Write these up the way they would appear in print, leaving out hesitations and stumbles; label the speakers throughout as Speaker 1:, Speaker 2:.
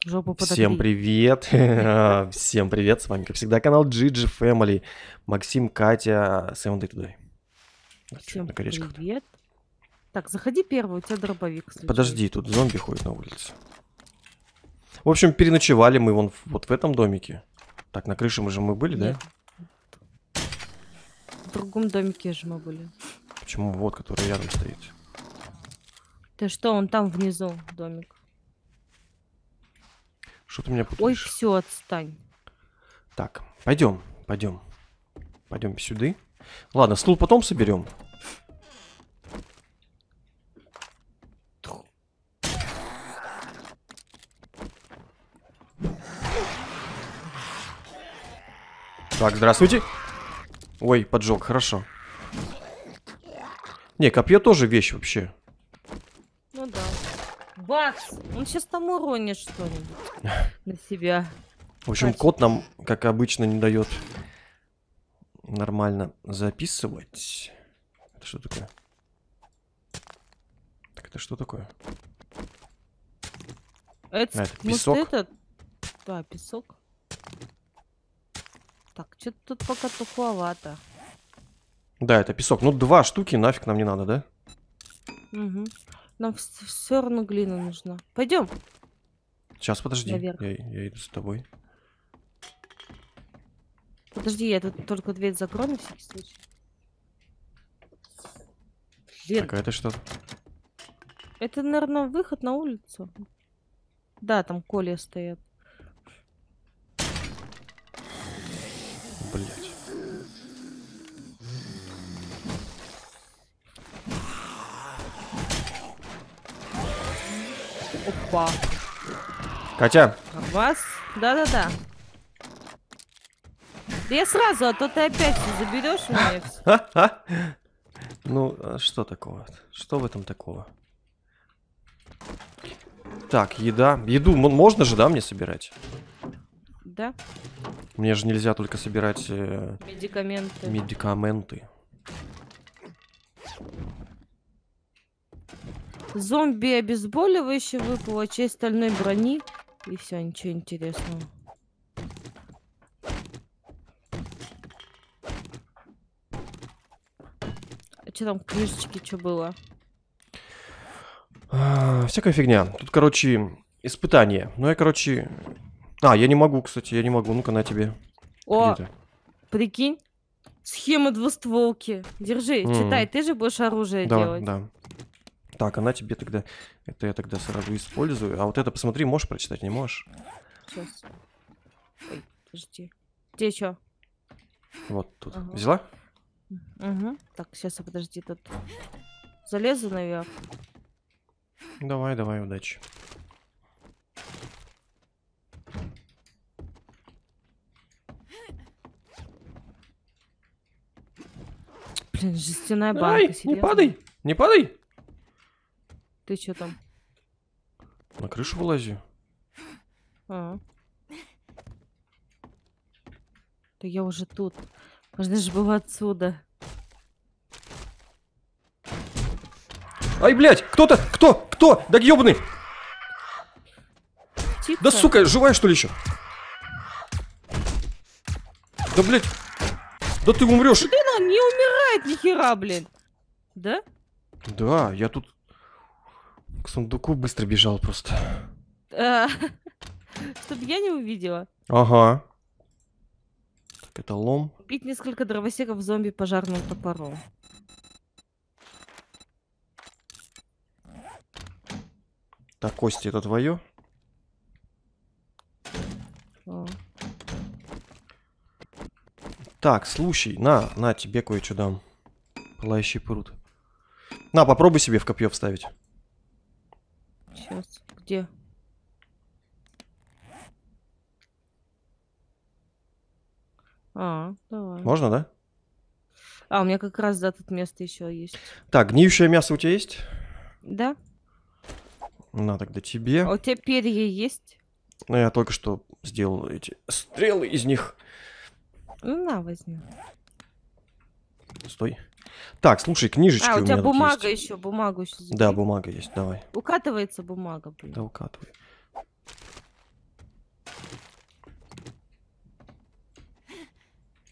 Speaker 1: Жопу
Speaker 2: Всем
Speaker 1: подогрей.
Speaker 2: привет! Всем привет! С вами, как всегда, канал GG Family. Максим, Катя, Seven Day Today. А, чё
Speaker 1: Всем
Speaker 2: это на колечках-то?
Speaker 1: привет. Так, заходи первый, у тебя дробовик случайно.
Speaker 2: Подожди, тут зомби ходит на улице. В общем, переночевали мы вот в этом домике. Так, на крыше мы были,
Speaker 1: Нет.
Speaker 2: да?
Speaker 1: В другом домике же мы были.
Speaker 2: Почему? Вот, который рядом стоит.
Speaker 1: Ты что, он там внизу, домик.
Speaker 2: Что ты меня
Speaker 1: Ой,
Speaker 2: путаешь?
Speaker 1: все, отстань.
Speaker 2: Так, пойдем. Пойдем сюда. Ладно, стул потом соберем. Так, здравствуйте. Ой, поджог, хорошо. Не, копье тоже вещь вообще.
Speaker 1: Ну да. Бакс! Он сейчас там уронит что-нибудь на себя.
Speaker 2: В общем,
Speaker 1: Катя.
Speaker 2: кот нам, как обычно, не дает нормально записывать. Это что такое? Так, это что такое?
Speaker 1: Это,
Speaker 2: А, это
Speaker 1: может,
Speaker 2: песок?
Speaker 1: это... Да, песок. Так, что-то тут пока тухловато.
Speaker 2: Да, это песок. Ну, 2 штуки нафиг нам не надо, да?
Speaker 1: Угу. Нам все равно глина нужна. Пойдем.
Speaker 2: Сейчас, подожди.
Speaker 1: Наверх.
Speaker 2: Я иду с тобой.
Speaker 1: Подожди, я тут только дверь закрою на всякий случай. Блин,
Speaker 2: Так, а это что?
Speaker 1: это, наверное, выход на улицу. Да, там коле стоят.
Speaker 2: Блять.
Speaker 1: Опа.
Speaker 2: Катя!
Speaker 1: Вас? Да-да-да. Да я сразу, а то ты опять всё заберешь у меня всё.
Speaker 2: Ха-ха! Ну, а что такого? Что в этом такого? Так, еда. Еду можно же, да, мне собирать?
Speaker 1: Да?
Speaker 2: Мне же нельзя только собирать
Speaker 1: Медикаменты.
Speaker 2: медикаменты.
Speaker 1: Зомби обезболивающее выпало, часть стальной брони. И все, ничего интересного. А что там в книжечке, что было?
Speaker 2: Всякая фигня. Тут, короче, испытание. Ну, я, короче... А, я не могу, кстати, я не могу. Ну-ка, на тебе.
Speaker 1: О,
Speaker 2: Где ты?
Speaker 1: прикинь. Схема двустволки. Держи, читай, ты же будешь оружие
Speaker 2: Да,
Speaker 1: делать.
Speaker 2: да. Так, она тебе тогда... Это я тогда сразу использую. А вот это, посмотри, можешь прочитать, не можешь?
Speaker 1: Сейчас. Ой, подожди. Где что?
Speaker 2: Вот тут.
Speaker 1: Ага.
Speaker 2: Взяла?
Speaker 1: Угу. Так, сейчас, подожди, тут залезу наверх.
Speaker 2: Давай, давай, удачи.
Speaker 1: Блин, жестяная банка,
Speaker 2: Ай, не
Speaker 1: серьезно?
Speaker 2: падай! Не падай!
Speaker 1: Ты что там?
Speaker 2: На крышу вылази.
Speaker 1: А. Да я уже тут. Можно же было отсюда.
Speaker 2: Ай, блядь! Кто-то! Кто? Да ёбаный!
Speaker 1: Птица?
Speaker 2: Да, сука, живая, что ли, еще? Да, блядь! Да ты умрешь!
Speaker 1: Блин, он не умирает ни хера, блин. Да?
Speaker 2: Да, я тут к сундуку быстро бежал просто.
Speaker 1: Чтоб я не увидела.
Speaker 2: Ага. Так, это лом.
Speaker 1: Убить несколько дровосеков зомби пожарным топором.
Speaker 2: Так, кости, это твое?
Speaker 1: О.
Speaker 2: Так, слушай, на, тебе кое-что дам. Пылающий пруд. На, попробуй себе в копье вставить.
Speaker 1: Сейчас. Где? Давай.
Speaker 2: Можно, да?
Speaker 1: У меня как раз, да, тут место еще есть.
Speaker 2: Так, гниющее мясо у тебя есть?
Speaker 1: Да?
Speaker 2: На, тогда тебе.
Speaker 1: А у тебя перья есть?
Speaker 2: Ну, я только что сделал эти стрелы из них.
Speaker 1: Ну, на, возьми.
Speaker 2: Стой. Так, слушай, книжечки
Speaker 1: у
Speaker 2: у
Speaker 1: тебя
Speaker 2: меня тут
Speaker 1: бумага
Speaker 2: есть.
Speaker 1: еще, бумагу еще забери.
Speaker 2: Да, бумага есть, давай.
Speaker 1: Укатывается бумага, блин.
Speaker 2: Да, укатывай.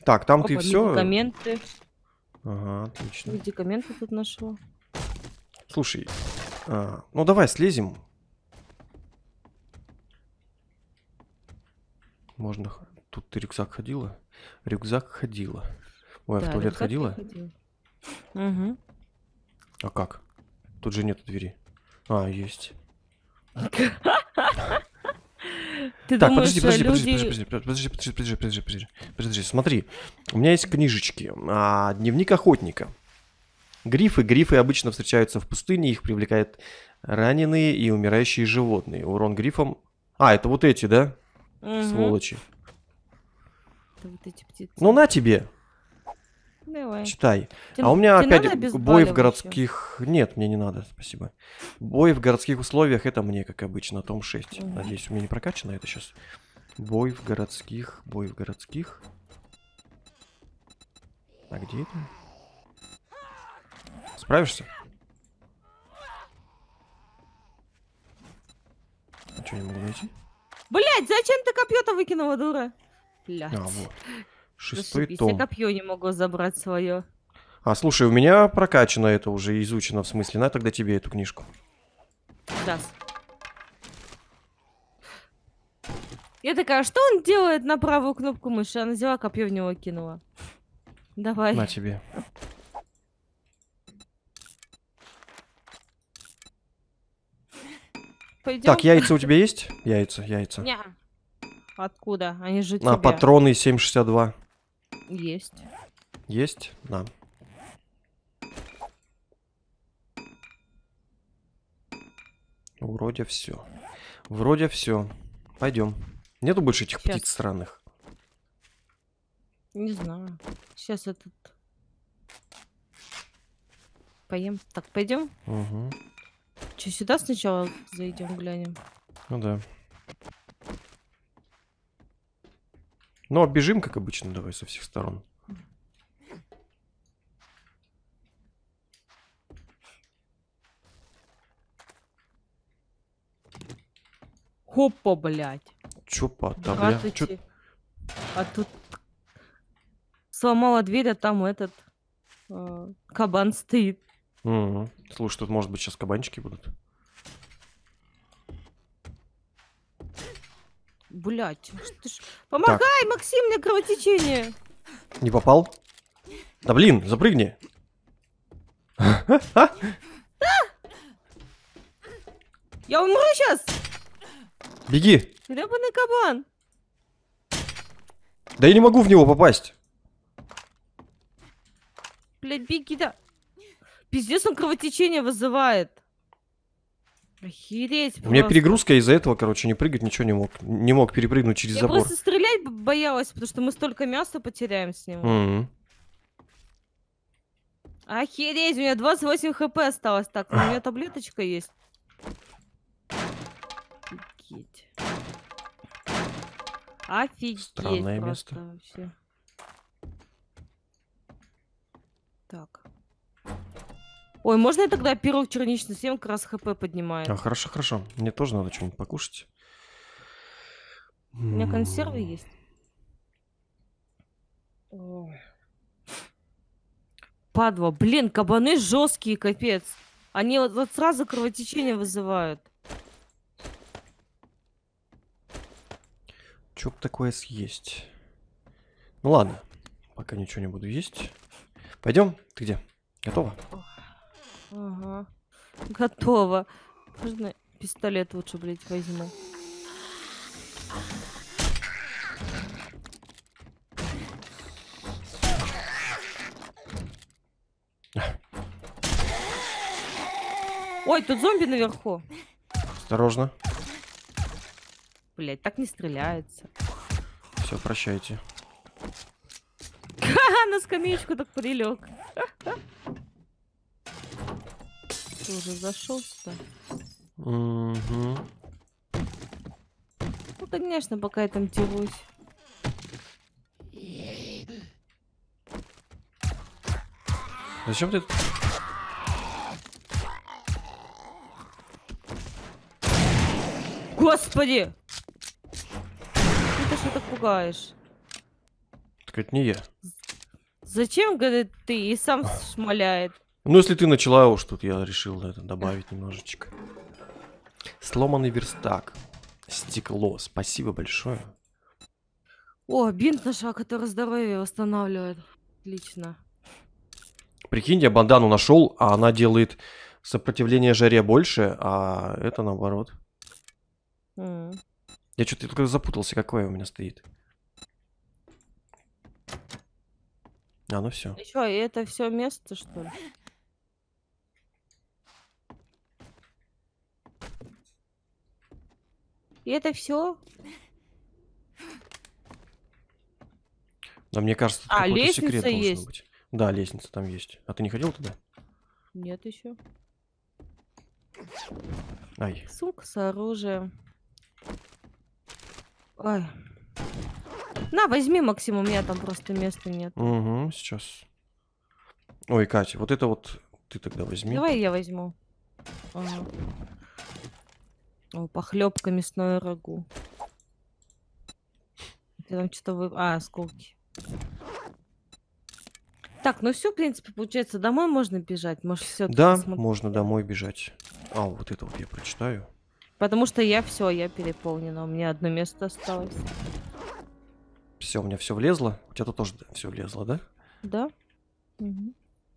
Speaker 2: Так, там ты
Speaker 1: Опа,
Speaker 2: все.
Speaker 1: медикаменты.
Speaker 2: Ага, отлично.
Speaker 1: Медикаменты тут нашла.
Speaker 2: Слушай, ну давай слезем. Можно. Тут ты рюкзак ходила? Рюкзак ходила. Ой, а в туалет ходила?
Speaker 1: Угу.
Speaker 2: А как? Тут же нету двери. А, есть.
Speaker 1: Ты
Speaker 2: Так,
Speaker 1: думаешь,
Speaker 2: подожди, смотри. У меня есть книжечки. Дневник охотника. Грифы обычно встречаются в пустыне, их привлекают раненые и умирающие животные. Урон грифам... А, это вот эти, да? Сволочи.
Speaker 1: Это вот эти птицы.
Speaker 2: Ну на тебе.
Speaker 1: Давай.
Speaker 2: Читай.
Speaker 1: Тебе,
Speaker 2: у меня
Speaker 1: тебе
Speaker 2: опять бой в городских... Нет, мне не надо, спасибо. Бой в городских условиях, это мне, как обычно, том 6. Надеюсь, у меня не прокачано это сейчас. Бой в городских... А где это? Справишься? А что, не могу найти?
Speaker 1: Блять, зачем ты копье-то выкинула, дура? Блять.
Speaker 2: А, вот. 6-й
Speaker 1: Я
Speaker 2: том.
Speaker 1: копье не могу забрать свое.
Speaker 2: А, слушай, у меня прокачано это уже, изучено, в смысле. На тогда тебе эту книжку.
Speaker 1: Сейчас. Я такая, что он делает на правую кнопку мыши? Она взяла копье в него кинула. Давай.
Speaker 2: На тебе.
Speaker 1: Пойдем?
Speaker 2: Так, яйца у тебя есть? Яйца.
Speaker 1: Ня. Откуда? Они же у тебя.
Speaker 2: Патроны 7,62.
Speaker 1: Есть.
Speaker 2: Есть? На. Вроде все. Пойдем. Нету больше этих
Speaker 1: Щас.
Speaker 2: птиц странных.
Speaker 1: Не знаю. Сейчас этот. Поем. Так, пойдем?
Speaker 2: Угу.
Speaker 1: Че, сюда сначала зайдем, глянем?
Speaker 2: Ну да. Ну, оббежим, как обычно, давай со всех сторон.
Speaker 1: Хопа, блядь.
Speaker 2: Чё бля?
Speaker 1: Здравствуйте. А тут сломала дверь, а там этот кабан стоит.
Speaker 2: Угу. Слушай, тут, может быть, сейчас кабанчики будут.
Speaker 1: Блядь, что ж... Помогай, Максим, у меня кровотечение.
Speaker 2: Не попал? Да блин, запрыгни.
Speaker 1: Я умру сейчас.
Speaker 2: Беги.
Speaker 1: Гребаный кабан.
Speaker 2: Да я не могу в него попасть.
Speaker 1: Блядь, беги, да. Пиздец, он кровотечение вызывает. Охереть просто.
Speaker 2: У меня перегрузка из-за этого, короче, не прыгать ничего не мог. Не мог перепрыгнуть через
Speaker 1: Я
Speaker 2: забор.
Speaker 1: просто стрелять боялась, потому что мы столько мяса потеряем с него.
Speaker 2: Угу.
Speaker 1: Охереть, у меня 28 хп осталось. Так, у меня таблеточка есть. Офигеть. Офигеть.
Speaker 2: Странное
Speaker 1: просто
Speaker 2: место.
Speaker 1: вообще. Так. Ой, можно я тогда пирог черничный съем, как раз хп поднимает?
Speaker 2: А, хорошо, хорошо. Мне тоже надо что-нибудь покушать.
Speaker 1: У меня консервы есть. Ой. Падла, блин, кабаны жесткие, капец. Они вот сразу кровотечение вызывают.
Speaker 2: Чё бы такое съесть? Ну ладно, пока ничего не буду есть. Пойдем. Ты где? Готова?
Speaker 1: Ага. Готово. Можно пистолет лучше, блядь, возьму. Ой, тут зомби наверху.
Speaker 2: Осторожно.
Speaker 1: Блядь, так не стреляется.
Speaker 2: Все, прощайте.
Speaker 1: На скамеечку так прилег. Ты уже зашел сюда?
Speaker 2: Угу.
Speaker 1: Ну, конечно, пока я там дерусь.
Speaker 2: Зачем ты?
Speaker 1: Господи! Ты что так пугаешь?
Speaker 2: Так Это не я.
Speaker 1: Зачем, говорит, ты? И сам шмаляет.
Speaker 2: Ну, если ты начала уж тут, я решил это добавить немножечко. Сломанный верстак. Стекло. Спасибо большое.
Speaker 1: О, бинт нашла, который здоровье восстанавливает. Отлично.
Speaker 2: Прикинь, я бандану нашел, а она делает сопротивление жаре больше, а это наоборот.
Speaker 1: М.
Speaker 2: Я что-то только запутался, какое у меня стоит. А, ну все.
Speaker 1: И чё, и это все место, что ли? И это все?
Speaker 2: Да, мне кажется, тут
Speaker 1: А,
Speaker 2: какой-то секрет
Speaker 1: лестница
Speaker 2: должен
Speaker 1: есть?
Speaker 2: быть. Да, лестница там есть. А ты не ходил туда?
Speaker 1: Нет еще.
Speaker 2: Ай.
Speaker 1: Сумка с оружием. Ой. На, возьми, Максим, у меня там просто места нет.
Speaker 2: Угу, сейчас. Ой, Катя, вот это вот ты тогда возьми.
Speaker 1: Давай я возьму. Ага. О, похлебка мясное рагу. Ты там что-то А, осколки. Так, ну все, в принципе, получается, домой можно бежать. Может, все
Speaker 2: Да, можно домой бежать. А, вот это вот я прочитаю.
Speaker 1: Потому что я переполнена. У меня одно место осталось.
Speaker 2: Все, у меня все влезло. У тебя тут тоже все влезло, да?
Speaker 1: Да? Мгм.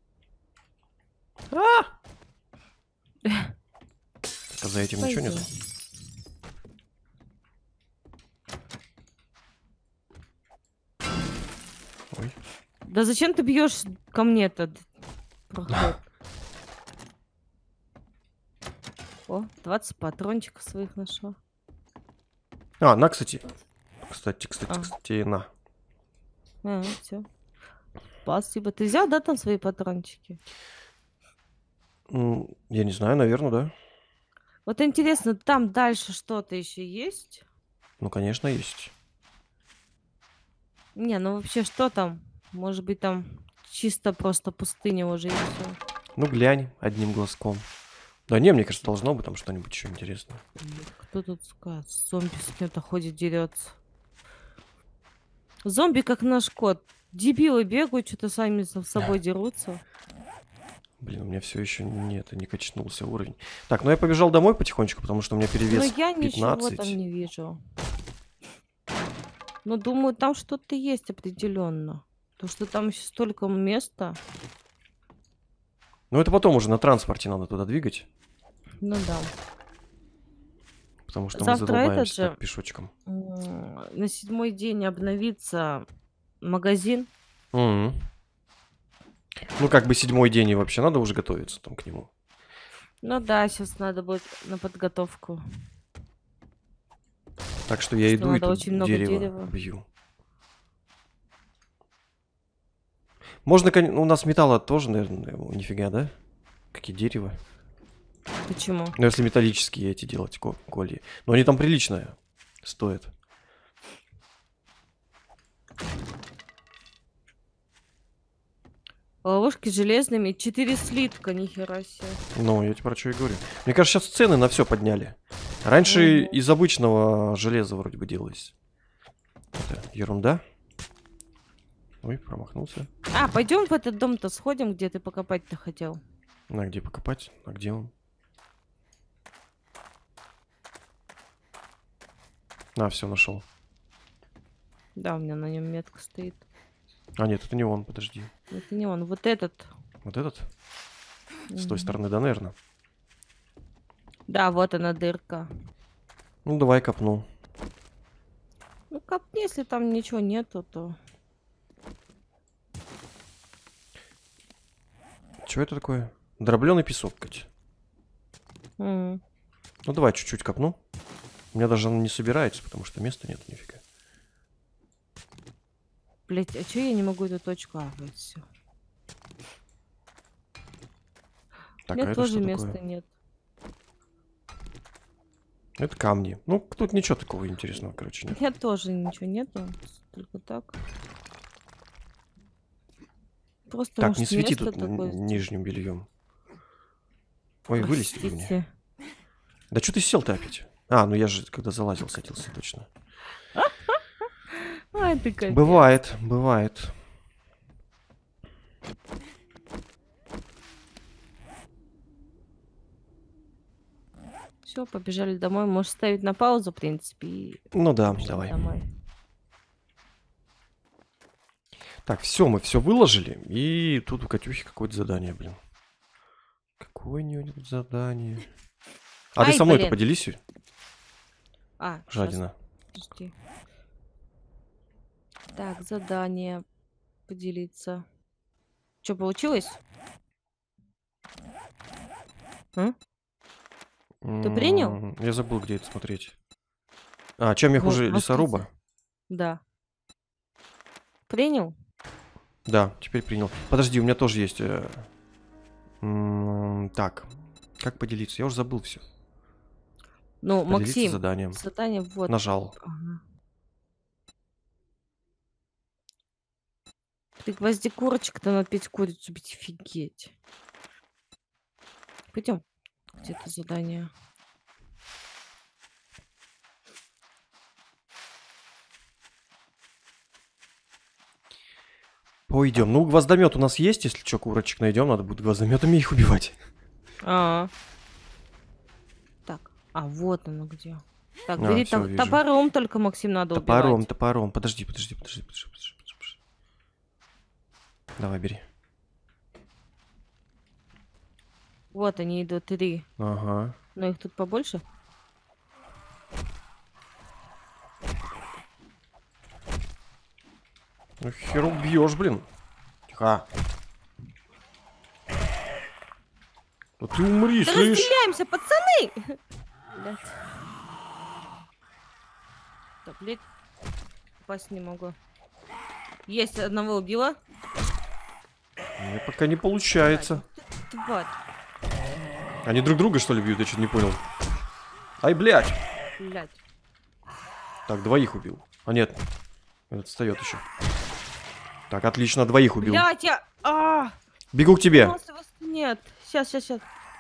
Speaker 2: А за этим ничего
Speaker 1: Пойдём.
Speaker 2: нету? Ой.
Speaker 1: Да зачем ты бьешь ко мне этот проход? О, 20 патрончиков своих нашла.
Speaker 2: А, на, кстати. Кстати,
Speaker 1: А.
Speaker 2: на.
Speaker 1: Все. Спасибо. Ты взял, да, там свои патрончики?
Speaker 2: Я не знаю, наверное, да.
Speaker 1: Вот интересно, там дальше что-то еще есть?
Speaker 2: Ну, конечно, есть.
Speaker 1: Не, ну вообще что там? Может быть, там чисто просто пустыня уже и все.
Speaker 2: Ну, глянь одним глазком. Да не, мне кажется, должно быть там что-нибудь еще интересное.
Speaker 1: Кто тут скажет? Зомби с кем-то ходит, дерется. Зомби как наш кот. Дебилы бегают, что-то сами с собой дерутся.
Speaker 2: Блин, у меня все еще не качнулся уровень. Так, ну я побежал домой потихонечку, потому что у меня
Speaker 1: Но
Speaker 2: перевес
Speaker 1: я ничего
Speaker 2: 15.
Speaker 1: там не вижу. Но думаю, там что-то есть определенно. Потому что там еще столько места.
Speaker 2: Ну это потом уже на транспорте надо туда двигать,
Speaker 1: Ну да.
Speaker 2: потому что мы
Speaker 1: Завтра этот
Speaker 2: задолбаемся
Speaker 1: же
Speaker 2: так пешочком.
Speaker 1: на 7-й день обновится магазин.
Speaker 2: Мгм. Ну как бы 7-й день и вообще надо уже готовиться там к нему.
Speaker 1: Ну да, сейчас надо будет на подготовку.
Speaker 2: Так что я
Speaker 1: Что
Speaker 2: иду и
Speaker 1: надо
Speaker 2: тут
Speaker 1: очень много
Speaker 2: дерево
Speaker 1: дерева.
Speaker 2: бью. Можно, у нас металла тоже, наверное, нифига, да? Какие дерева.
Speaker 1: Почему?
Speaker 2: Ну если металлические эти делать колья. Но они там прилично стоят.
Speaker 1: Ловушки железными. 4 слитка, нихера себе.
Speaker 2: Ну, я тебе про что и говорю. Мне кажется, сейчас цены на все подняли. Раньше
Speaker 1: Мгм.
Speaker 2: из обычного железа вроде бы делалось. Это ерунда. Ой, промахнулся.
Speaker 1: А, пойдем в этот дом-то сходим, где ты покопать-то хотел.
Speaker 2: На где покопать? А где он? А, все, нашел.
Speaker 1: Да, у меня на нем метка стоит.
Speaker 2: А, нет, это не он, подожди.
Speaker 1: Это не он, вот этот.
Speaker 2: Вот этот? С той
Speaker 1: Мгм.
Speaker 2: стороны, да, наверное.
Speaker 1: Да, вот она дырка.
Speaker 2: Ну, давай копну.
Speaker 1: Ну, копни, если там ничего нету, то...
Speaker 2: Что это такое? Дробленый песок, Кать.
Speaker 1: М.
Speaker 2: Ну, давай чуть-чуть копну. У меня даже он не собирается, потому что места нет нифига.
Speaker 1: Блять, а чё я не могу эту точку авать? Всё.
Speaker 2: Так,
Speaker 1: У меня
Speaker 2: а это
Speaker 1: тоже
Speaker 2: что
Speaker 1: места
Speaker 2: такое?
Speaker 1: нет.
Speaker 2: Это камни. Ну, тут ничего такого интересного, короче,
Speaker 1: У
Speaker 2: нет.
Speaker 1: меня тоже ничего нету. Только так. Просто,
Speaker 2: Так, не
Speaker 1: может,
Speaker 2: свети
Speaker 1: место
Speaker 2: тут
Speaker 1: такое здесь.
Speaker 2: нижним бельем. Ой, вылезти бы мне.
Speaker 1: Простите.
Speaker 2: Да что ты сел-то опять? А, ну я же когда залазил, садился, точно.
Speaker 1: Ай, ты капец.
Speaker 2: Бывает, бывает.
Speaker 1: Все, побежали домой. Можешь ставить на паузу, в принципе, и
Speaker 2: Ну да,
Speaker 1: побежать
Speaker 2: давай.
Speaker 1: домой.
Speaker 2: Так, все, мы все выложили. И тут у Катюхи какое-то задание, блин. Какое-нибудь задание. А ты
Speaker 1: Ай,
Speaker 2: со мной-то
Speaker 1: блин.
Speaker 2: поделись,
Speaker 1: А, щас,
Speaker 2: жадина.
Speaker 1: подожди. Так, задание. Поделиться. Что, получилось? А? Ты принял?
Speaker 2: Я забыл, где это смотреть. А, чем я
Speaker 1: Ну,
Speaker 2: хуже
Speaker 1: раскрытие.
Speaker 2: лесоруба?
Speaker 1: Да. Принял?
Speaker 2: Да, теперь принял. Подожди, у меня тоже есть... так, как поделиться? Я уже забыл все.
Speaker 1: Ну,
Speaker 2: Поделиться
Speaker 1: Максим,
Speaker 2: заданием.
Speaker 1: задание вот.
Speaker 2: Нажал.
Speaker 1: Ага. Ты гвозди курочек-то надо петь курицу бить, офигеть. Пойдем. Где-то задание.
Speaker 2: Пойдем. Ну, гвоздомет у нас есть, если что, курочек найдем, надо будет гвоздометами их убивать.
Speaker 1: А. Так. А, вот оно где. Так,
Speaker 2: А,
Speaker 1: бери
Speaker 2: всё, вижу.
Speaker 1: топором только, Максим, надо
Speaker 2: Топором,
Speaker 1: убивать.
Speaker 2: топором. Подожди. Давай, бери.
Speaker 1: Вот они идут, 3.
Speaker 2: Ага.
Speaker 1: Но их тут побольше.
Speaker 2: Ну, хер убьешь, блин. Тихо. Да ты умри,
Speaker 1: Да
Speaker 2: слышь?
Speaker 1: разделяемся, пацаны! Блядь. Да, блядь. Попасть не могу. Есть, одного убила.
Speaker 2: Мне пока не получается.
Speaker 1: Ты тварь.
Speaker 2: Они друг друга, что ли, бьют? Я что-то не понял. Ай, блядь.
Speaker 1: Блядь.
Speaker 2: Так, двоих убил. А, нет. Этот встает еще. Так, отлично, двоих убил.
Speaker 1: Блядь, я...
Speaker 2: Бегу к тебе.
Speaker 1: Нет. Сейчас.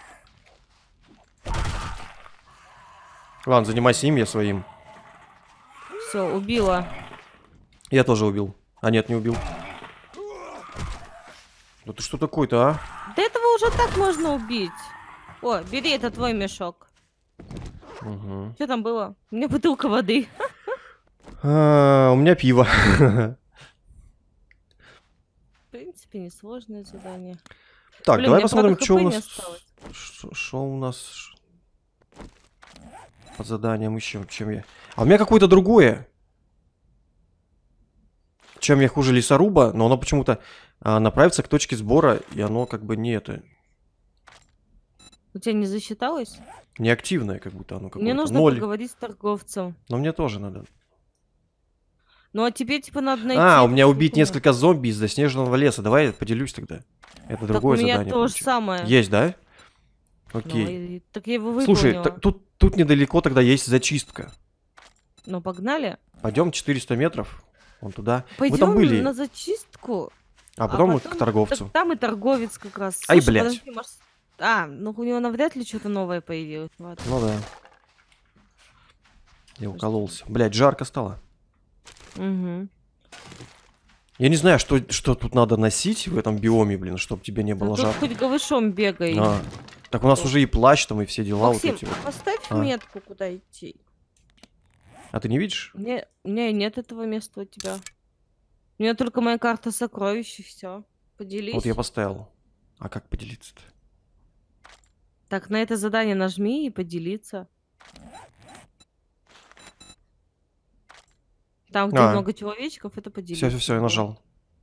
Speaker 2: Ладно, занимайся им, я своим.
Speaker 1: Все, убила.
Speaker 2: Я тоже убил. А, нет, не убил. Да ты что такой-то, а?
Speaker 1: Да этого уже так можно убить. О, бери, это твой мешок.
Speaker 2: Угу.
Speaker 1: Что там было? У меня бутылка воды.
Speaker 2: У меня пиво.
Speaker 1: В принципе, несложное задание.
Speaker 2: Так,
Speaker 1: Блин,
Speaker 2: давай
Speaker 1: мне,
Speaker 2: посмотрим,
Speaker 1: правда,
Speaker 2: что у
Speaker 1: хп не
Speaker 2: нас...
Speaker 1: осталось.
Speaker 2: Что у нас по заданиям еще? Чем я... А у меня какое-то другое. Чем я хуже лесоруба, но оно почему-то направится к точке сбора, и оно как бы не это...
Speaker 1: У тебя не засчиталось?
Speaker 2: Неактивное, как будто оно какое-то.
Speaker 1: Мне нужно
Speaker 2: 0.
Speaker 1: поговорить с торговцем.
Speaker 2: Но мне тоже надо.
Speaker 1: Ну а тебе типа надо найти...
Speaker 2: У меня убить
Speaker 1: сколько
Speaker 2: несколько зомби из заснеженного леса. Давай я поделюсь тогда. Это
Speaker 1: Так
Speaker 2: другое
Speaker 1: у меня
Speaker 2: задание.
Speaker 1: то же
Speaker 2: получилось.
Speaker 1: самое.
Speaker 2: Есть, да?
Speaker 1: Ну,
Speaker 2: Окей.
Speaker 1: так я его
Speaker 2: Слушай,
Speaker 1: выполнила.
Speaker 2: тут недалеко тогда есть зачистка.
Speaker 1: Ну погнали.
Speaker 2: Пойдем 400 метров. Вон туда.
Speaker 1: Пойдем
Speaker 2: Мы там были.
Speaker 1: на зачистку.
Speaker 2: А потом к торговцу.
Speaker 1: Так там и торговец как раз.
Speaker 2: Ай,
Speaker 1: Слушай,
Speaker 2: блядь.
Speaker 1: подожди, может... ну у него навряд ли что-то новое появилось. Ладно.
Speaker 2: Ну да. Я укололся. Блядь, жарко стало.
Speaker 1: Угу.
Speaker 2: Я не знаю, что тут надо носить в этом биоме, блин, чтобы тебе не было
Speaker 1: Тут
Speaker 2: жарко.
Speaker 1: хоть голышом бегай.
Speaker 2: Так у нас уже и плащ там, и все дела
Speaker 1: Максим,
Speaker 2: вот эти вот.
Speaker 1: поставь
Speaker 2: А.
Speaker 1: метку, куда идти.
Speaker 2: А ты не видишь?
Speaker 1: У меня нет этого места у тебя. У меня только моя карта сокровищ, и все. Поделись.
Speaker 2: Вот я поставил. А как поделиться-то?
Speaker 1: Так, на это задание нажми и поделиться. Там, где много человечков, это поделиться.
Speaker 2: Все, я нажал.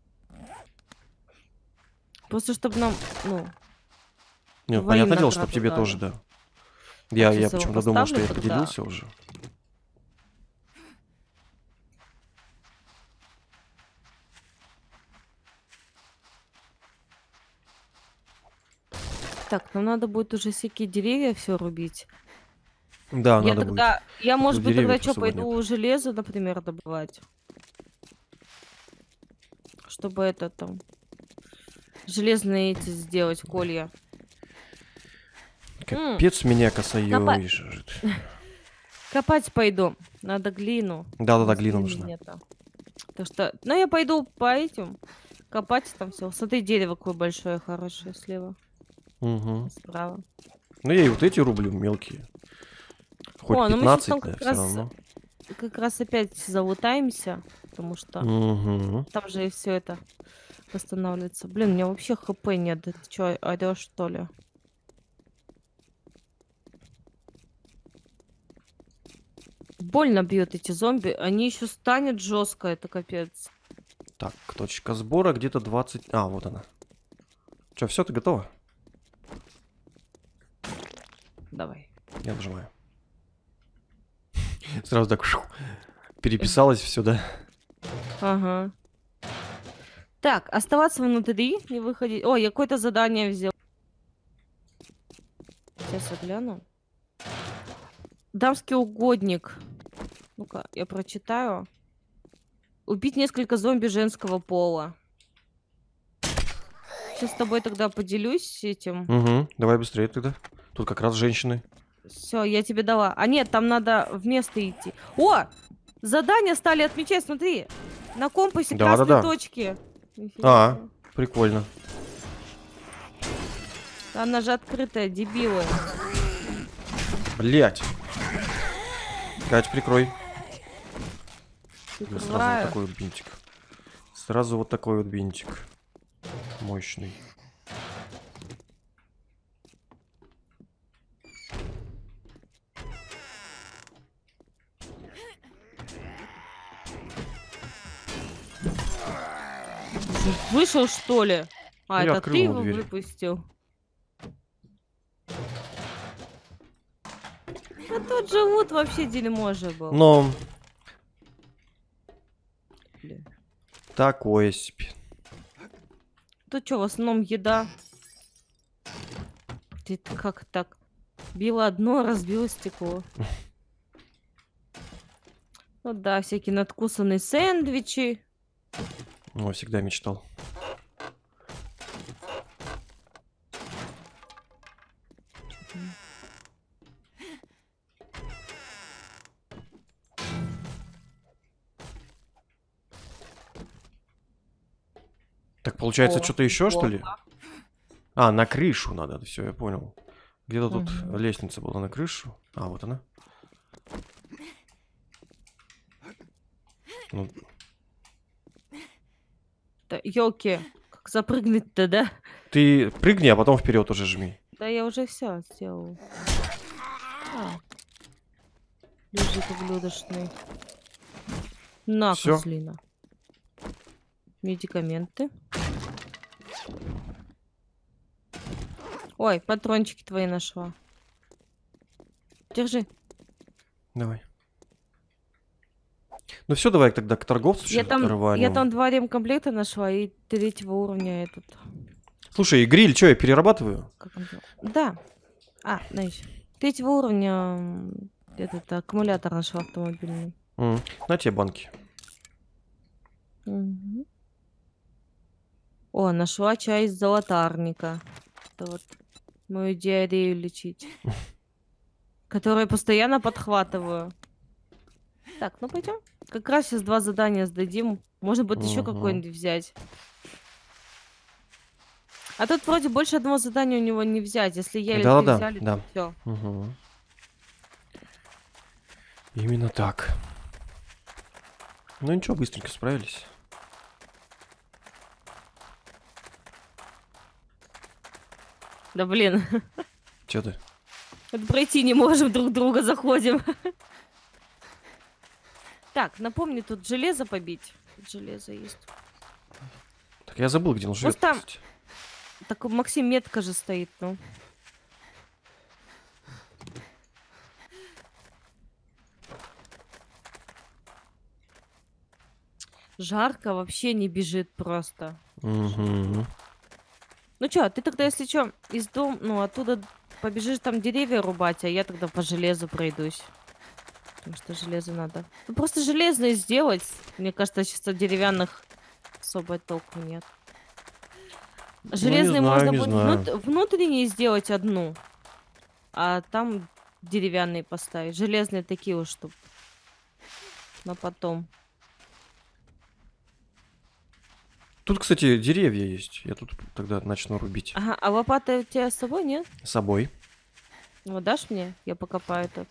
Speaker 1: Просто чтобы нам,
Speaker 2: Нет,
Speaker 1: твою
Speaker 2: понятное дело, чтобы
Speaker 1: награду
Speaker 2: тебе
Speaker 1: дали.
Speaker 2: тоже, да. Я
Speaker 1: Сейчас его
Speaker 2: почему-то думал, что я
Speaker 1: поставлю тогда.
Speaker 2: поделился уже.
Speaker 1: Так, нам надо будет уже всякие деревья все рубить.
Speaker 2: Да,
Speaker 1: Я
Speaker 2: надо
Speaker 1: тогда, я, может быть,
Speaker 2: деревьев
Speaker 1: тогда что,
Speaker 2: особо
Speaker 1: пойду железо, например, добывать. Чтобы это там... Железные эти сделать, колья.
Speaker 2: будет. Капец меня
Speaker 1: Копать.
Speaker 2: косоёжит.
Speaker 1: Копать пойду. Надо глину.
Speaker 2: Да,
Speaker 1: У нас
Speaker 2: глина
Speaker 1: глины
Speaker 2: нужна.
Speaker 1: нету. Так что, ну я пойду по этим копать там все. Смотри, дерево какое большое, хорошее слева,
Speaker 2: Угу.
Speaker 1: справа.
Speaker 2: Ну, я и вот эти рублю мелкие. Хоть
Speaker 1: О, ну мы сейчас
Speaker 2: 15,
Speaker 1: там
Speaker 2: да, все равно.
Speaker 1: как раз опять залутаемся, потому что
Speaker 2: Угу.
Speaker 1: там же и все это восстанавливается. Блин, у меня вообще хп нет. Ты чё, орёшь, что ли? Больно бьют эти зомби. Они еще станет жестко, это капец.
Speaker 2: Так, точка сбора где-то 20. А, вот она. Че, все, ты готова?
Speaker 1: Давай.
Speaker 2: Я нажимаю. Сразу так переписалось все, да?
Speaker 1: Ага. Так, оставаться внутри, не выходить. Ой, я какое-то задание взял. Сейчас я гляну. Дамский угодник. Ну-ка, я прочитаю. Убить несколько зомби женского пола. Сейчас с тобой тогда поделюсь этим.
Speaker 2: Угу. Давай быстрее тогда. Тут как раз женщины.
Speaker 1: Все, я тебе дала. А нет, там надо вместо идти. О! Задания стали отмечать, смотри. На компасе
Speaker 2: Да,
Speaker 1: красные
Speaker 2: да, да.
Speaker 1: точки. Нифига
Speaker 2: А,
Speaker 1: себе.
Speaker 2: прикольно.
Speaker 1: Она же открытая, дебилы.
Speaker 2: Блять. Кать, прикрой. Или сразу вот
Speaker 1: Прикрываю.
Speaker 2: такой вот бинтик. Сразу вот такой вот бинтик. Мощный.
Speaker 1: Вышел, что ли? А,
Speaker 2: Я
Speaker 1: это
Speaker 2: открыл
Speaker 1: ты
Speaker 2: ему
Speaker 1: его
Speaker 2: дверь.
Speaker 1: выпустил? А тут живут вообще дерьмо же был.
Speaker 2: Но
Speaker 1: Блин.
Speaker 2: такое себе.
Speaker 1: Тут что, в основном еда? Ты как так? Била одно, разбила стекло. Ну да, всякие надкусанные сэндвичи.
Speaker 2: Ну, всегда мечтал. Так, получается,
Speaker 1: О,
Speaker 2: что-то еще, что ли?
Speaker 1: плохо.
Speaker 2: А, на крышу надо. Все, я понял. Где-то тут
Speaker 1: Мгм.
Speaker 2: лестница была на крышу. А, вот она. Ну,
Speaker 1: Да, ёлки, как запрыгнуть-то, да?
Speaker 2: ты прыгни, а потом вперед уже жми.
Speaker 1: Да я уже все сделал. А. Лежит ублюдочный. На,
Speaker 2: Всё?
Speaker 1: козлина. Медикаменты. Ой, патрончики твои нашла. Держи.
Speaker 2: Давай. Ну все, давай тогда к торговцу
Speaker 1: Я
Speaker 2: сейчас
Speaker 1: там
Speaker 2: рванем.
Speaker 1: 2 ремкомплекта нашла и 3-го уровня этот.
Speaker 2: Слушай, гриль, что, я перерабатываю?
Speaker 1: Как он называется? Да. А, знаешь. 3-го уровня этот аккумулятор нашла автомобильный.
Speaker 2: На тебе банки.
Speaker 1: Мгм. О, нашла чай из золотарника. Это вот мою диарею лечить. Которую я постоянно подхватываю. Так, ну пойдем. Как раз сейчас 2 задания сдадим. Может быть, еще
Speaker 2: Мгм.
Speaker 1: какое-нибудь взять. А тут вроде больше одного задания у него не взять. Если я или ты
Speaker 2: Да-да-да,
Speaker 1: взяли,
Speaker 2: да.
Speaker 1: то все.
Speaker 2: Мгм. Именно так. Ну ничего, быстренько справились.
Speaker 1: Да блин,
Speaker 2: Че ты?
Speaker 1: это пройти не можем, друг друга заходим. Так, напомни, тут железо побить. Тут железо есть.
Speaker 2: Так я забыл, где он живет.
Speaker 1: там-
Speaker 2: Кстати.
Speaker 1: Так Максим метка же стоит, ну. Жарко, вообще не бежит просто.
Speaker 2: Мгм.
Speaker 1: Ну чё, ты тогда, если чё, из дома, ну, оттуда побежишь там деревья рубать, а я тогда по железу пройдусь. Потому что железо надо. Ну, просто железные сделать. Мне кажется, сейчас от деревянных особо толку нет. Железные
Speaker 2: знаю,
Speaker 1: можно
Speaker 2: не
Speaker 1: будет
Speaker 2: знаю.
Speaker 1: внутренние сделать одну, а там деревянные поставить. Железные такие уж, чтоб на потом.
Speaker 2: Тут, кстати, деревья есть. Я тут тогда начну рубить.
Speaker 1: Ага, а лопата у тебя с собой, нет?
Speaker 2: С собой.
Speaker 1: Ну, дашь мне? Я покопаю тут.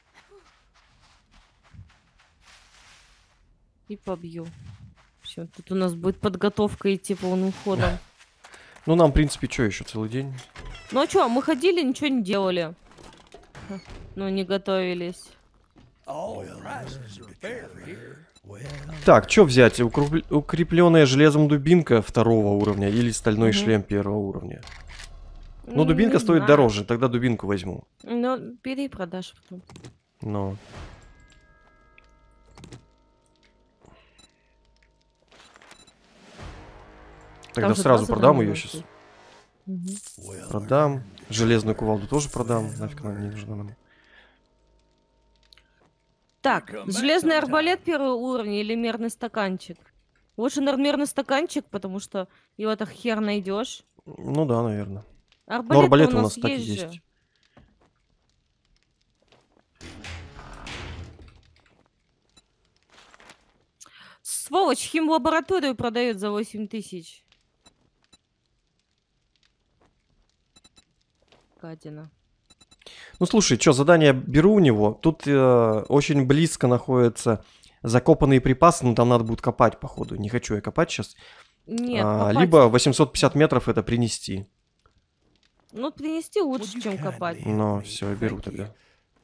Speaker 1: И побью. В общем, тут у нас будет подготовка идти полным ходом.
Speaker 2: Ну, нам, в принципе, что еще целый день?
Speaker 1: Ну а чё, мы ходили, ничего не делали. Ну, не готовились.
Speaker 2: Так, что взять? Укрепленная железом дубинка второго уровня или стальной
Speaker 1: Мгм.
Speaker 2: шлем первого уровня? Ну, дубинка
Speaker 1: Не
Speaker 2: стоит
Speaker 1: знаю.
Speaker 2: дороже, тогда дубинку возьму.
Speaker 1: Ну, бери и продашь потом.
Speaker 2: Но. Тогда
Speaker 1: Там же
Speaker 2: сразу
Speaker 1: два
Speaker 2: продам
Speaker 1: задания
Speaker 2: ее
Speaker 1: у нас
Speaker 2: сейчас.
Speaker 1: есть. Мгм.
Speaker 2: Продам. Железную кувалду тоже продам. Нафиг она не нужна нам.
Speaker 1: Так, железный арбалет первого уровня или мерный стаканчик? Лучше, наверное, мерный стаканчик, потому что его так хер найдешь.
Speaker 2: Ну да, наверное. Но
Speaker 1: Арбалет
Speaker 2: арбалет
Speaker 1: у
Speaker 2: у
Speaker 1: нас
Speaker 2: нас так и
Speaker 1: есть же.
Speaker 2: есть.
Speaker 1: Сволочь, химлабораторию продают за 8000. Гадина.
Speaker 2: Ну слушай, что, задание беру у него. Тут очень близко находятся закопанные припасы, но там надо будет копать, походу. Не хочу я копать сейчас.
Speaker 1: Нет, копать.
Speaker 2: Либо 850 метров это принести.
Speaker 1: Ну, принести лучше, чем копать.
Speaker 2: Но все, я беру тогда.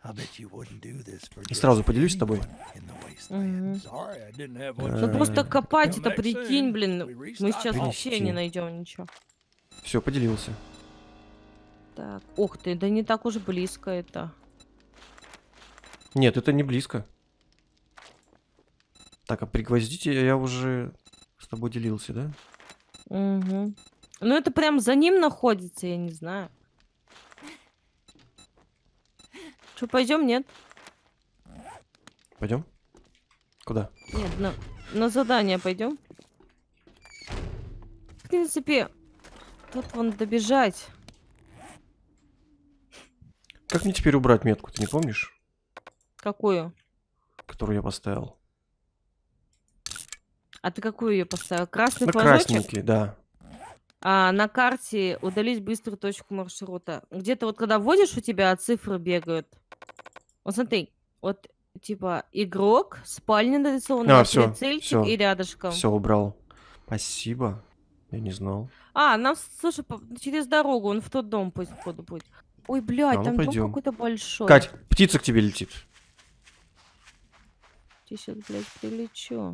Speaker 2: И сразу поделюсь с тобой.
Speaker 1: Мгм.
Speaker 2: Э,
Speaker 1: Ну, просто копать это, прикинь, блин, мы сейчас вообще
Speaker 2: Принести.
Speaker 1: не найдем ничего.
Speaker 2: Все, поделился.
Speaker 1: Так, ух ты, да не так уж близко это.
Speaker 2: Нет, это не близко. Так, а пригвоздите я уже с тобой делился, да?
Speaker 1: Угу. Ну, это прям за ним находится, я не знаю. Что, пойдем, нет?
Speaker 2: Пойдем? Куда?
Speaker 1: Нет, на задание пойдем. В принципе, тут вон добежать.
Speaker 2: Как мне теперь убрать метку, ты не помнишь?
Speaker 1: Какую?
Speaker 2: Которую я поставил.
Speaker 1: А ты какую ее поставил? Красный
Speaker 2: На
Speaker 1: флажочек?
Speaker 2: красненький, да.
Speaker 1: А на карте удалить быструю точку маршрута. Где-то вот когда вводишь, у тебя цифры бегают. Вот смотри, вот типа игрок, спальня нарисована,
Speaker 2: Всё,
Speaker 1: прицельчик
Speaker 2: всё,
Speaker 1: и рядышком.
Speaker 2: Все убрал. Спасибо. Я не знал.
Speaker 1: А, нам, слушай, через дорогу, он в тот дом пусть входу будет. Ой, блядь,
Speaker 2: Ну
Speaker 1: там
Speaker 2: пойдем.
Speaker 1: дом какой-то большой.
Speaker 2: Кать, птица к тебе летит.
Speaker 1: Я сейчас, блядь, прилечу.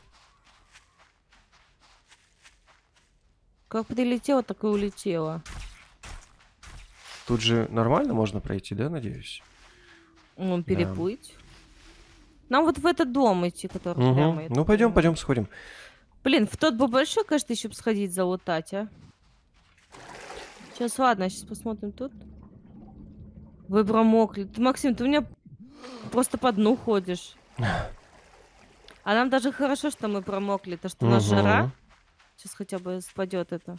Speaker 1: Как прилетела, так и улетела.
Speaker 2: Тут же нормально можно пройти, да, надеюсь?
Speaker 1: Ну, переплыть. Нам вот в этот дом идти, который
Speaker 2: Угу.
Speaker 1: прямо. я
Speaker 2: Ну
Speaker 1: так
Speaker 2: пойдем,
Speaker 1: понимаю.
Speaker 2: пойдем, сходим.
Speaker 1: Блин, в тот бы большой, конечно, еще бы сходить залутать, а. Сейчас, ладно, сейчас посмотрим тут. Вы промокли. Ты, Максим, ты у меня просто по дну ходишь. А нам даже хорошо, что мы промокли. То, что у нас жара.
Speaker 2: Мгм.
Speaker 1: Сейчас хотя бы спадет это.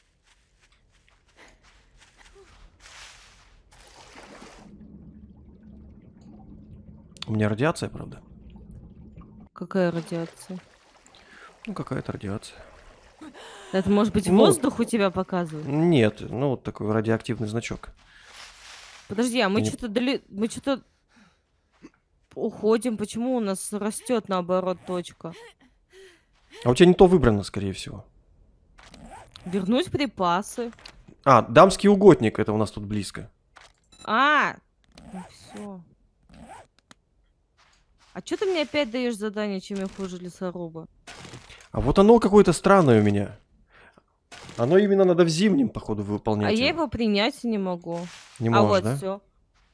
Speaker 2: У меня радиация, правда?
Speaker 1: Какая радиация?
Speaker 2: Ну, какая-то радиация.
Speaker 1: Это может быть
Speaker 2: Ну,
Speaker 1: воздух у тебя показывает?
Speaker 2: Нет, ну вот такой радиоактивный значок.
Speaker 1: Подожди, а мы
Speaker 2: не-
Speaker 1: что-то мы что-то уходим. Почему у нас растет наоборот точка?
Speaker 2: А у тебя не то выбрано, скорее всего.
Speaker 1: Вернуть припасы.
Speaker 2: Дамский угодник, это у нас тут близко.
Speaker 1: А, ну все. А что ты мне опять даешь задание, чем я хуже лесоруба?
Speaker 2: А вот оно какое-то странное у меня. Оно именно надо в зимнем, походу, выполнять.
Speaker 1: А я его принять не могу.
Speaker 2: Не
Speaker 1: А
Speaker 2: можешь,
Speaker 1: вот
Speaker 2: да?
Speaker 1: все.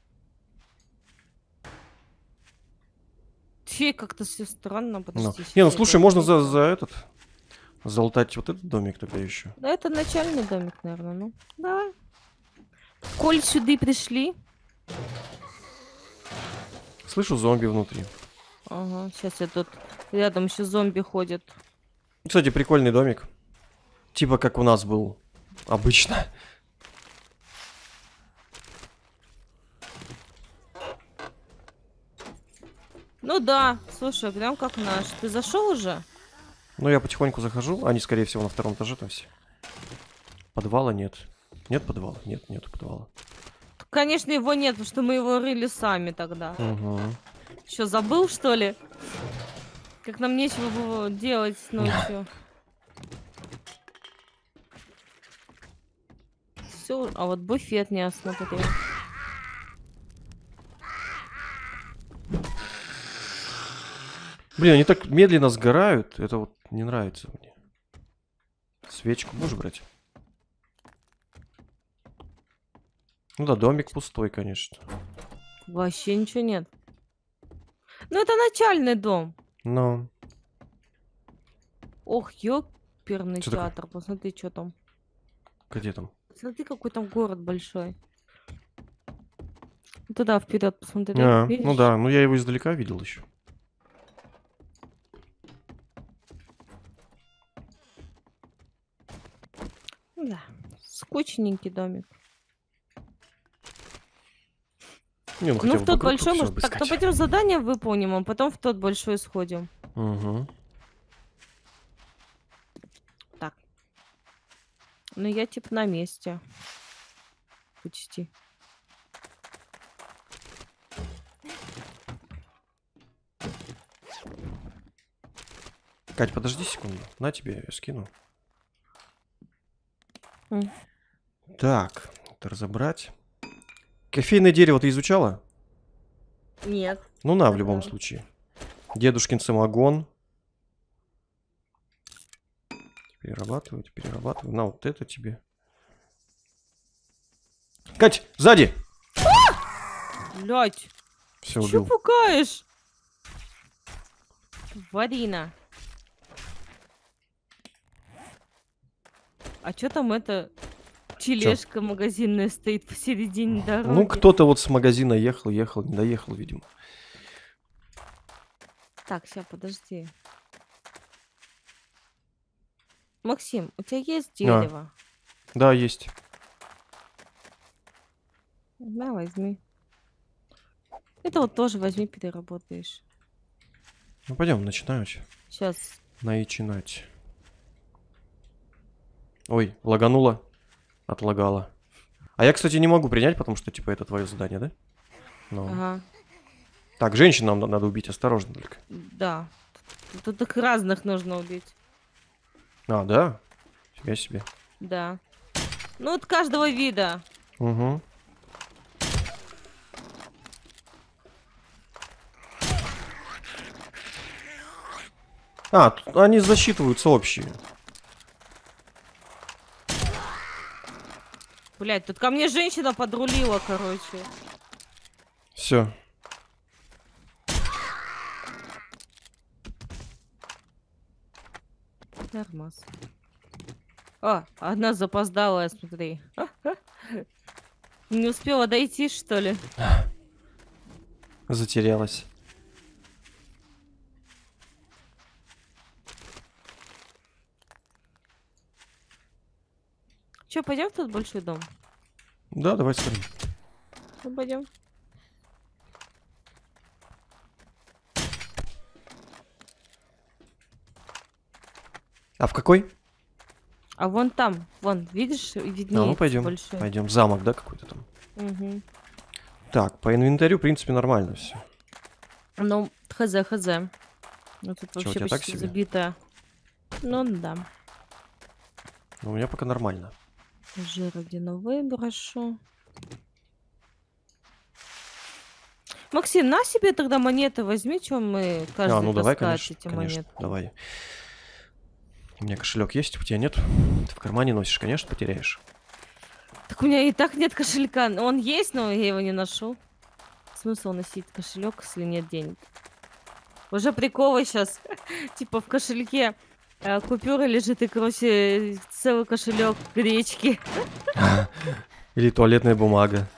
Speaker 1: Фи, как-то все странно.
Speaker 2: Ну.
Speaker 1: Подожди,
Speaker 2: Не,
Speaker 1: щас
Speaker 2: ну
Speaker 1: я
Speaker 2: слушай,
Speaker 1: это
Speaker 2: можно
Speaker 1: отметила.
Speaker 2: залутать вот этот домик тогда еще.
Speaker 1: Да, это начальный домик, наверное. Ну, давай. Коль сюда пришли.
Speaker 2: Слышу зомби внутри.
Speaker 1: Ага, сейчас я тут рядом еще зомби ходят.
Speaker 2: Кстати, прикольный домик. Типа как у нас был обычно.
Speaker 1: Ну да, слушай, прям как наш. Ты зашел уже?
Speaker 2: Ну, я потихоньку захожу. Они, скорее всего, на втором этаже там все. Подвала нет. Нет подвала? Нет, нету подвала.
Speaker 1: Конечно, его нет, потому что мы его рыли сами тогда.
Speaker 2: Угу.
Speaker 1: Что, забыл, что ли? Как нам нечего было делать ночью. Все, а вот буфет не осмотрел.
Speaker 2: Блин, они так медленно сгорают. Это вот не нравится мне. Свечку будешь брать? Ну да, домик пустой, конечно.
Speaker 1: Вообще ничего нет. Ну, это начальный дом.
Speaker 2: Но...
Speaker 1: Ох, ёперный
Speaker 2: Что такое?
Speaker 1: театр. Посмотри, что там.
Speaker 2: Где там?
Speaker 1: Смотри, какой там город большой. Туда вперед посмотри.
Speaker 2: А, ну
Speaker 1: Видишь?
Speaker 2: да, ну я его издалека видел еще.
Speaker 1: Да. Скучненький домик.
Speaker 2: Не, ну хотя
Speaker 1: Ну,
Speaker 2: бы
Speaker 1: в тот
Speaker 2: вокруг
Speaker 1: большой,
Speaker 2: всё
Speaker 1: может, так, ну
Speaker 2: обыскать.
Speaker 1: пойдем задание выполним, а потом в тот большой сходим.
Speaker 2: Угу.
Speaker 1: Так. Ну, я типа на месте. Почти.
Speaker 2: Кать, подожди секунду. На тебе, я скину.
Speaker 1: М.
Speaker 2: Так, это разобрать. Кофейное дерево ты изучала?
Speaker 1: Нет.
Speaker 2: Ну на, в любом
Speaker 1: Ага.
Speaker 2: случае. Дедушкин самогон. Перерабатывать, перерабатывать. На, вот это тебе. Кать, сзади!
Speaker 1: Блять,
Speaker 2: Все,
Speaker 1: чё
Speaker 2: убил.
Speaker 1: пугаешь? Тварина. А чё там это? Тележка магазинная стоит посередине дороги.
Speaker 2: Ну, кто-то вот с магазина ехал, не доехал, видимо.
Speaker 1: Так, сейчас, подожди. Максим, у тебя есть дерево?
Speaker 2: Да, есть.
Speaker 1: На, возьми. Это вот тоже возьми, переработаешь.
Speaker 2: Ну, пойдем, начинать.
Speaker 1: Сейчас.
Speaker 2: Начинать. Ой, лагануло. Отлагало. А я, кстати, не могу принять, потому что, типа, это твое задание, да? Ну.
Speaker 1: Ага.
Speaker 2: Так, женщин нам надо убить, осторожно только.
Speaker 1: Да. Тут их разных нужно убить.
Speaker 2: А, да? Фига себе.
Speaker 1: Да. Ну, от каждого вида.
Speaker 2: Угу. А, тут они засчитываются общие.
Speaker 1: Блять, тут ко мне женщина подрулила, короче.
Speaker 2: Все.
Speaker 1: Нормас. О, одна запоздалая, смотри. Не успела дойти, что ли?
Speaker 2: Затерялась.
Speaker 1: Че, пойдем в тот большой дом?
Speaker 2: Да, давай сходим.
Speaker 1: Ну, пойдем.
Speaker 2: А в какой?
Speaker 1: А вон там, вон, видишь,
Speaker 2: А,
Speaker 1: виднеется
Speaker 2: ну пойдем.
Speaker 1: большой.
Speaker 2: Пойдем. Замок, да, какой-то там.
Speaker 1: Угу.
Speaker 2: Так, по инвентарю, в принципе, нормально все.
Speaker 1: Ну, хз. Ну, тут
Speaker 2: Чё, у
Speaker 1: вообще
Speaker 2: тебя так
Speaker 1: почти
Speaker 2: себе?
Speaker 1: забито. Ну, да.
Speaker 2: У меня пока нормально.
Speaker 1: Жиродину выброшу. Максим, на себе тогда монеты возьми, чем мы каждый
Speaker 2: Ну давай,
Speaker 1: таскает
Speaker 2: конечно,
Speaker 1: эти
Speaker 2: конечно,
Speaker 1: монеты.
Speaker 2: давай. У меня кошелек есть, у тебя нет? Ты в кармане носишь, конечно, потеряешь.
Speaker 1: Так у меня и так нет кошелька. Он есть, но я его не ношу. Смысл носить кошелек, если нет денег? Уже приколы сейчас. Типа в кошельке купюра лежит, и, короче, целый кошелек гречки.
Speaker 2: Или туалетная бумага.